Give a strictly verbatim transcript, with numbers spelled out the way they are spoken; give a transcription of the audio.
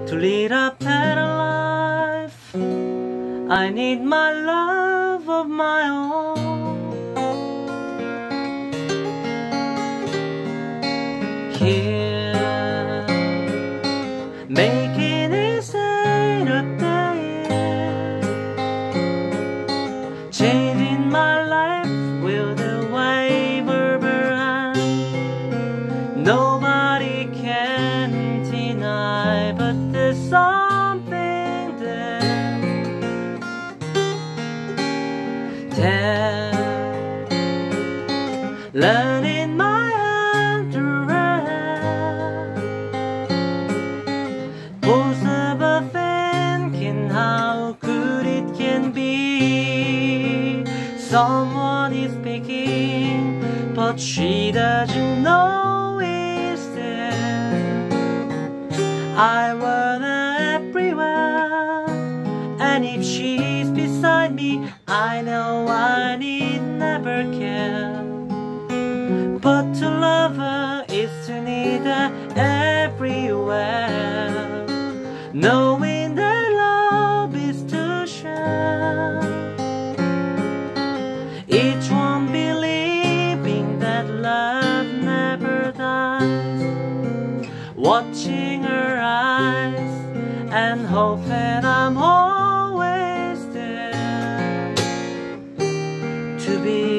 To lead a better life, I need my love of my own. Here, making it say the day, changing my life with a wave of her hand. Nobody can deny, but there's something there, there, learning my hand to read, possible thinking how good it can be. Someone is speaking, but she doesn't know it's there. I want her everywhere, and if she's beside me, I know I need never care. But to love her is to need her everywhere, knowing that love is to share. Each one believing that love never dies, watching her eyes and hope that I'm always there to be